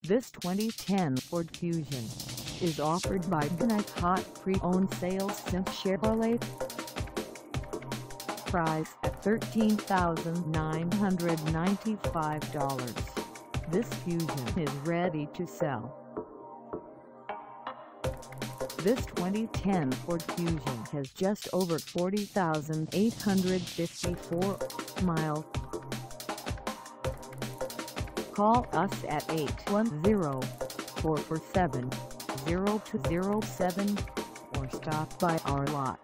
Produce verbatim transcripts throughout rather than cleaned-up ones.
This twenty ten Ford Fusion is offered by Eickhoff pre-owned sales Simm Chevrolet. Price at thirteen thousand nine hundred ninety-five dollars. This Fusion is ready to sell. This twenty ten Ford Fusion has just over forty thousand eight hundred fifty-four miles. Call us at eight one zero, four four seven, zero two zero seven or stop by our lot.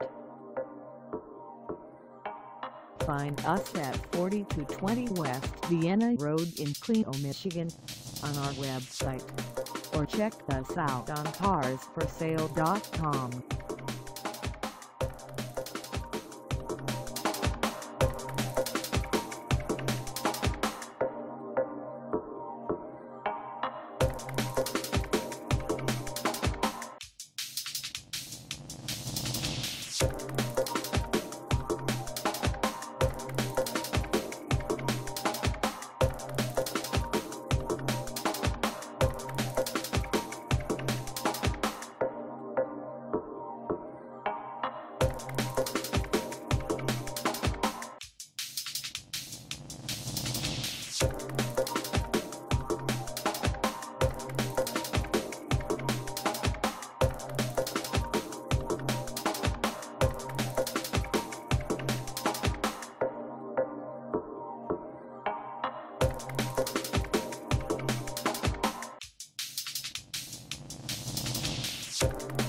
Find us at forty-two twenty West Vienna Road in Clio, Michigan on our website, or check us out on cars for sale dot com. You